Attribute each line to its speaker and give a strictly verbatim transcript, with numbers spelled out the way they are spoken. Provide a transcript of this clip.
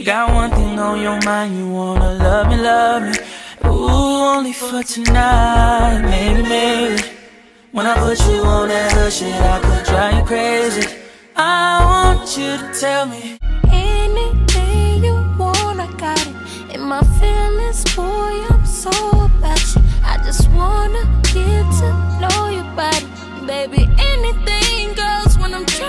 Speaker 1: got one thing on your mind, you wanna love me, love me. Ooh, only for tonight, maybe, maybe. When I put you on that hood shit, I could drive you crazy. I want you to tell me
Speaker 2: anything you want, I got it. In my feelings, boy, I'm so about you. I just wanna get to know your body. Baby, anything goes when I'm trying